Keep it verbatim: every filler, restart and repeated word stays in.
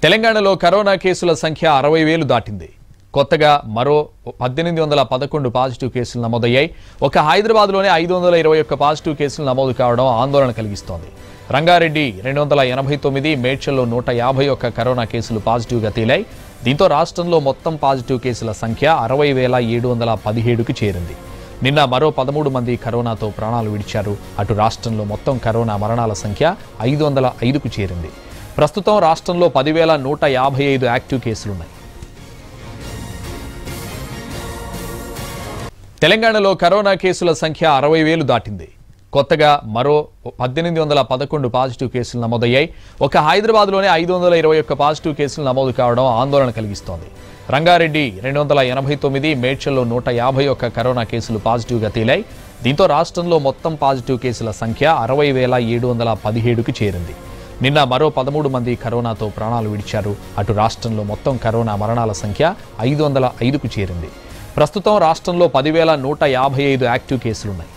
తెలంగాణలో కరోనా కేసుల సంఖ్య అరవై వేలు దాటింది. కొత్తగా మరో పద్దెనిమిది వందల పదకొండు పాజిటివ్ కేసులు నమోదయ్యాయి. ఒక హైదరాబాద్లోనే ఐదు వందల ఇరవై ఒక్క పాజిటివ్ కేసులు నమోదు కావడం ఆందోళన కలిగిస్తోంది. రంగారెడ్డి రెండు వందల ఎనభై తొమ్మిది, మేడ్చల్లో నూట యాభై ఒక్క కరోనా కేసులు పాజిటివ్గా తేలాయి. దీంతో రాష్ట్రంలో మొత్తం పాజిటివ్ కేసుల సంఖ్య అరవై వేల ఏడు వందల పదిహేడుకి చేరింది. నిన్న మరో పదమూడు మంది కరోనాతో ప్రాణాలు విడిచారు. అటు రాష్ట్రంలో మొత్తం కరోనా మరణాల సంఖ్య ఐదు వందల ఐదుకు చేరింది. ప్రస్తుతం రాష్ట్రంలో పదివేల నూట యాభై ఐదు యాక్టివ్ కేసులున్నాయి. తెలంగాణలో కరోనా కేసుల సంఖ్య అరవై వేలు దాటింది. కొత్తగా మరో పద్దెనిమిది వందల పదకొండు పాజిటివ్ కేసులు నమోదయ్యాయి. ఒక హైదరాబాద్లోనే ఐదు వందల ఇరవై ఒక్క పాజిటివ్ కేసులు నమోదు కావడం ఆందోళన కలిగిస్తోంది. రంగారెడ్డి రెండు వందల ఎనభై తొమ్మిది, మేడ్చల్లో నూట యాభై ఒక్క కరోనా కేసులు పాజిటివ్గా తేలాయి. దీంతో రాష్ట్రంలో మొత్తం పాజిటివ్ కేసుల సంఖ్య అరవై వేల ఏడు వందల పదిహేడుకి చేరింది. నిన్న మరో పదమూడు మంది కరోనాతో ప్రాణాలు విడిచారు. అటు రాష్ట్రంలో మొత్తం కరోనా మరణాల సంఖ్య ఐదు వందల ఐదుకు చేరింది. ప్రస్తుతం రాష్ట్రంలో పదివేల నూట యాభై ఐదు యాక్టివ్ కేసులున్నాయి.